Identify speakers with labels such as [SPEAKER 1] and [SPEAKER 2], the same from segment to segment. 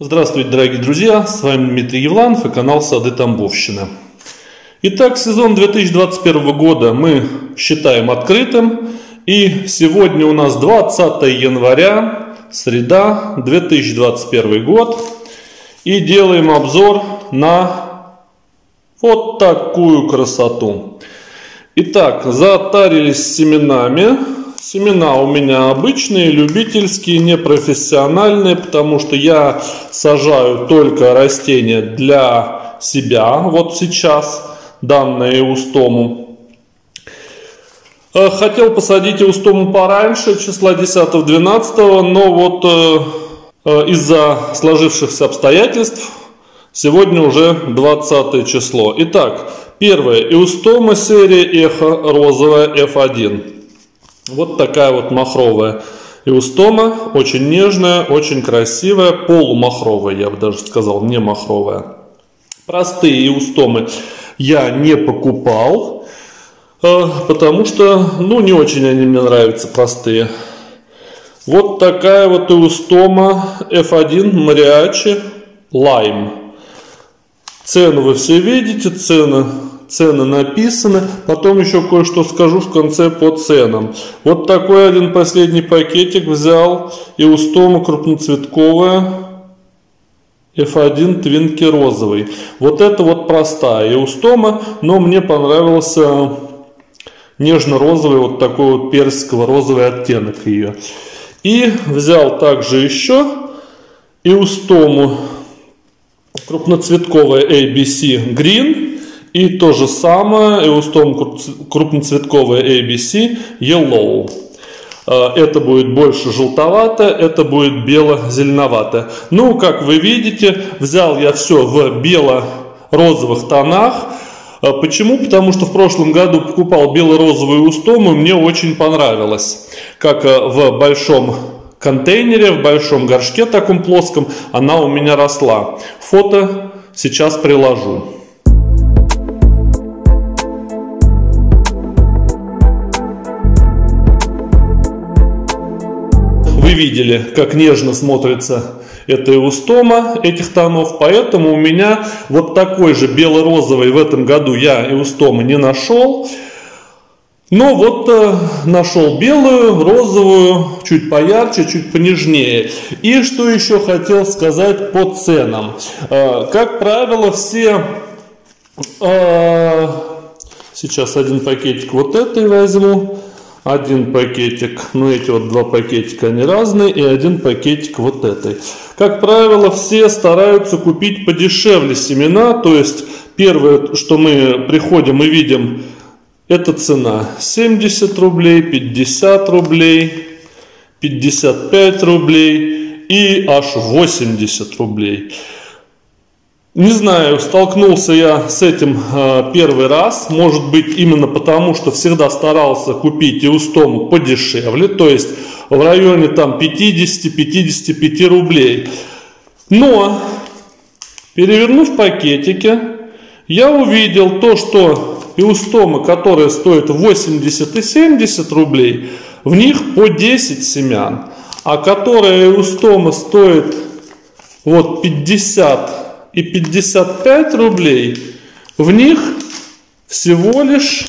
[SPEAKER 1] Здравствуйте, дорогие друзья, с вами Дмитрий Евланов и канал Сады Тамбовщины. Итак, сезон 2021 года мы считаем открытым, и сегодня у нас 20 января, среда, 2021 год, и делаем обзор на вот такую красоту. Итак, затарились семенами. Семена у меня обычные, любительские, непрофессиональные, потому что я сажаю только растения для себя. Вот сейчас данные эустому. Хотел посадить эустому пораньше, числа 10-12, но вот из-за сложившихся обстоятельств сегодня уже 20 число. Итак, первая эустома серия Эхо розовая F1. Вот такая вот махровая эустома, очень нежная, очень красивая, полумахровая, я бы даже сказал, не махровая. Простые эустомы я не покупал, потому что, не очень они мне нравятся, простые. Вот такая вот эустома F1 Mariachi Lime. Цену вы все видите, цены написаны, потом еще кое-что скажу в конце по ценам. Вот такой один последний пакетик взял, эустома крупноцветковая F1 Твинки розовый. Вот это вот простая эустома, но мне понравился нежно-розовый, вот такой вот персиково-розовый оттенок ее. И взял также еще эустому крупноцветковая ABC Green. И то же самое эустом крупноцветковая ABC Yellow. Это будет больше желтовато, это будет бело-зеленовато. Как вы видите, взял я все в бело-розовых тонах. Почему? Потому что в прошлом году покупал бело-розовую эустому, мне очень понравилось. Как в большом контейнере, в большом горшке таком плоском, она у меня росла. Фото сейчас приложу. Вы видели, как нежно смотрится эта эустома этих тонов, поэтому у меня вот такой же бело-розовый в этом году я эустомы не нашел. Но вот нашел белую, розовую, чуть поярче, чуть понежнее. И что еще хотел сказать по ценам. Как правило, все... Сейчас один пакетик вот этой возьму. Один пакетик, эти вот два пакетика, они разные, и один пакетик вот этой. Как правило, все стараются купить подешевле семена, то есть первое, что мы приходим и видим, это цена 70 рублей, 50 рублей, 55 рублей и аж 80 рублей. Не знаю, столкнулся я с этим первый раз, может быть именно потому, что всегда старался купить эустому подешевле, то есть в районе там 50-55 рублей. Но, перевернув пакетики, я увидел то, что эустомы, которые стоят 80 и 70 рублей, в них по 10 семян, а которые эустомы стоят вот 50 и 55 рублей, в них всего лишь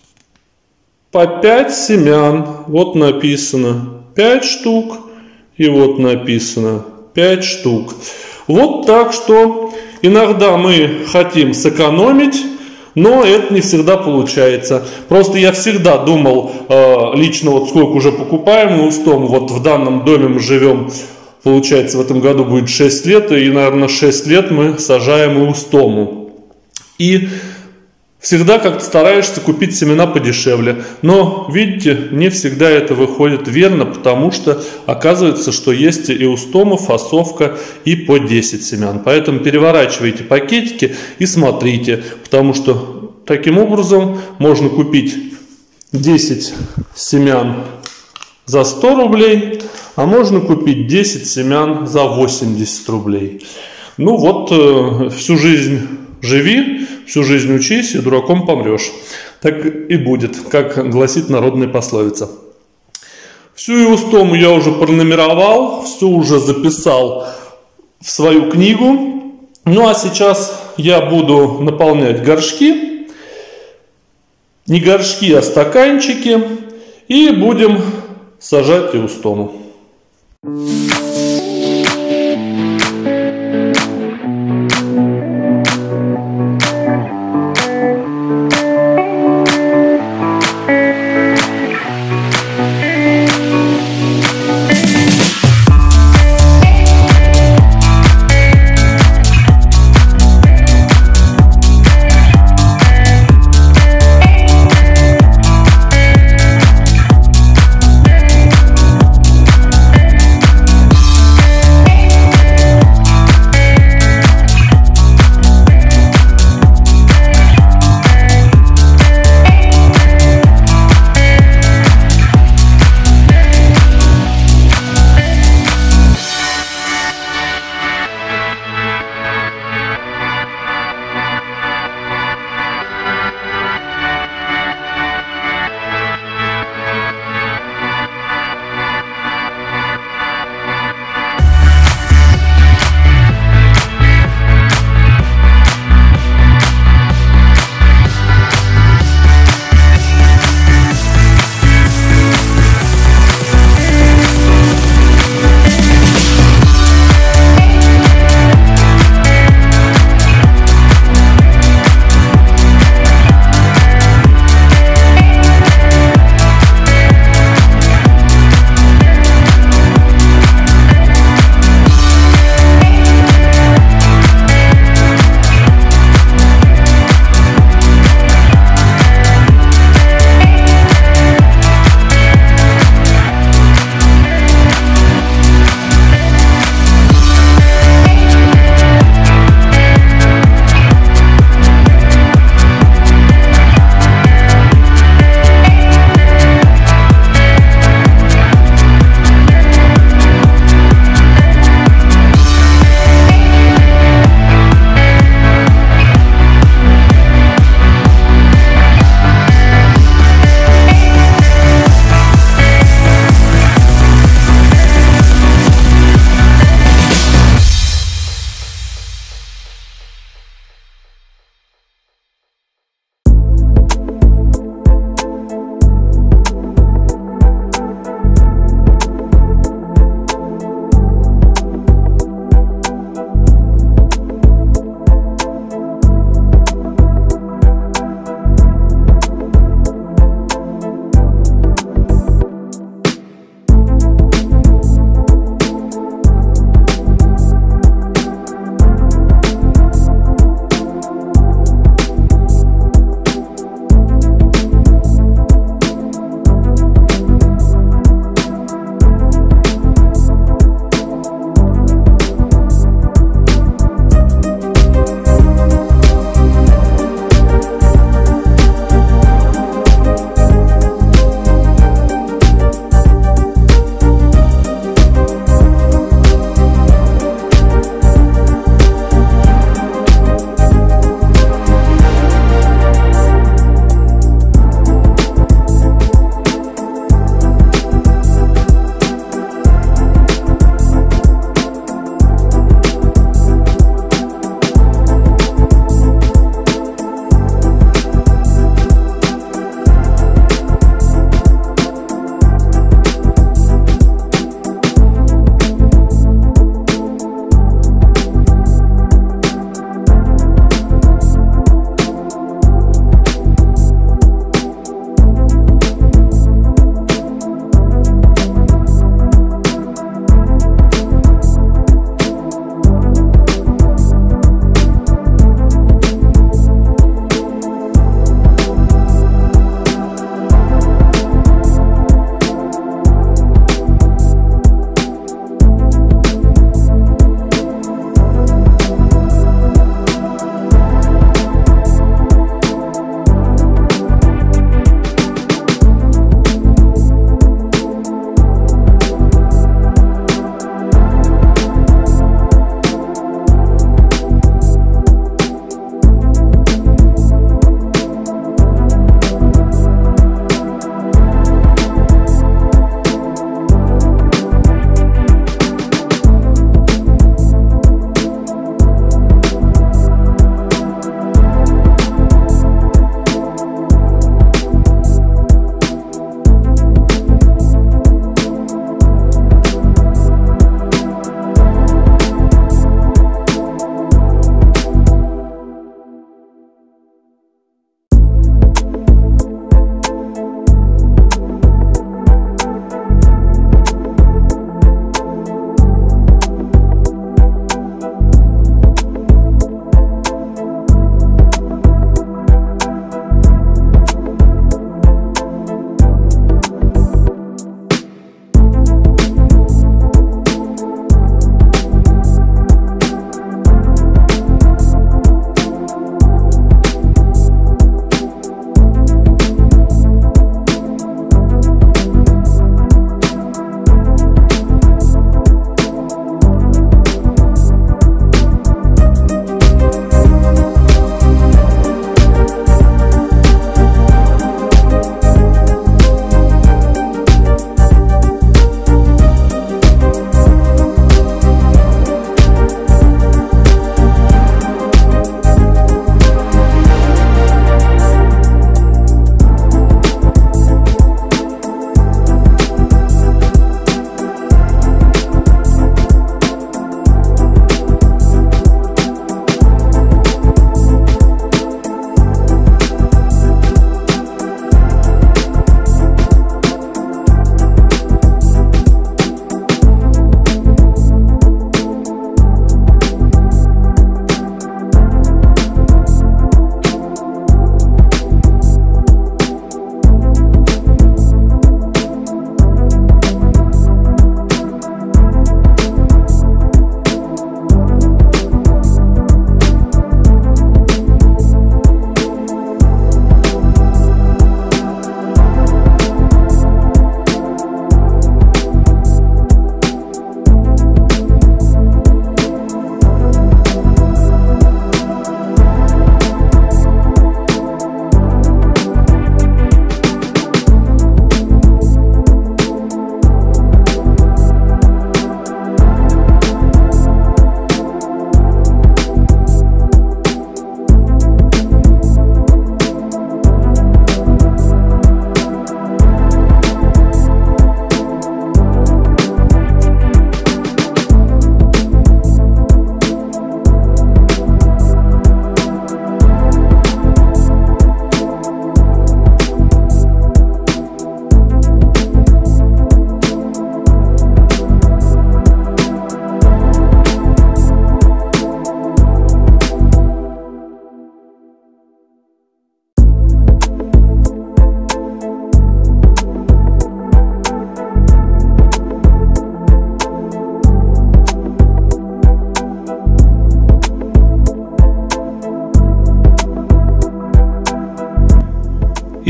[SPEAKER 1] по 5 семян. Вот написано 5 штук, и вот написано 5 штук. Вот так что иногда мы хотим сэкономить, но это не всегда получается. Просто я всегда думал, лично вот сколько уже покупаем эустому, вот в данном доме мы живем, получается, в этом году будет 6 лет, и, наверное, 6 лет мы сажаем эустому. И всегда как-то стараешься купить семена подешевле. Но, видите, не всегда это выходит верно, потому что оказывается, что есть эустома, фасовка и по 10 семян. Поэтому переворачивайте пакетики и смотрите, потому что таким образом можно купить 10 семян за 100 рублей, а можно купить 10 семян за 80 рублей. Всю жизнь живи, всю жизнь учись, и дураком помрешь. Так и будет, как гласит народная пословица. Всю эустому я уже пронумеровал, все уже записал в свою книгу. Ну а сейчас я буду наполнять горшки. Не горшки, а стаканчики. И будем сажать эустому.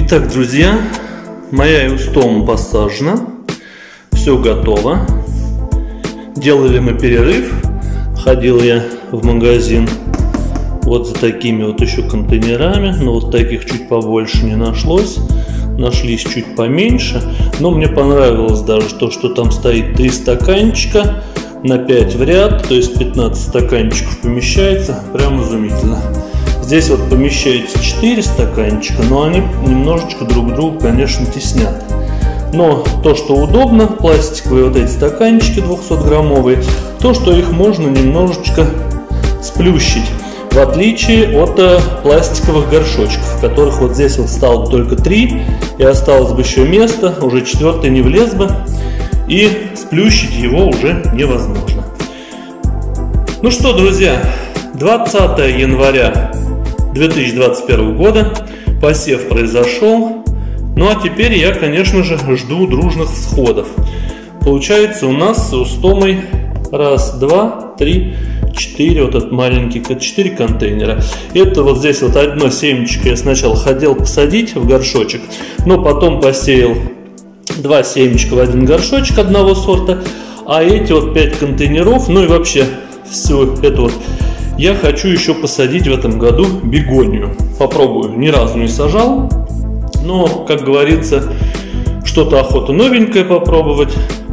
[SPEAKER 1] Итак, друзья, моя эустома посажена, все готово. Делали мы перерыв, ходил я в магазин вот за такими вот еще контейнерами, но вот таких чуть побольше не нашлось, нашлись чуть поменьше, но мне понравилось даже то, что там стоит 3 стаканчика на 5 в ряд, то есть 15 стаканчиков помещается, прям изумительно. Здесь вот помещается 4 стаканчика, но они немножечко друг друга, конечно, теснят. Но то, что удобно, пластиковые вот эти стаканчики 200-граммовые, то, что их можно немножечко сплющить. В отличие от пластиковых горшочков, которых вот здесь вот стало только 3, и осталось бы еще место, уже 4-й не влез бы, и сплющить его уже невозможно. Ну что, друзья, 20 января 2021 года, посев произошел, ну а теперь я, конечно же, жду дружных всходов. Получается у нас с эустомой 1, 2, 3, 4, вот этот маленький, 4 контейнера. Это вот здесь вот одно семечко я сначала хотел посадить в горшочек, но потом посеял 2 семечка в один горшочек одного сорта, а эти вот 5 контейнеров, ну и вообще все это вот я хочу еще посадить в этом году бегонию. Попробую, ни разу не сажал, но, как говорится, что-то охота новенькое попробовать.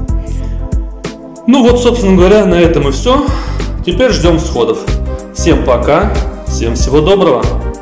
[SPEAKER 1] Ну вот, собственно говоря, на этом и все. Теперь ждем всходов. Всем пока, всем всего доброго.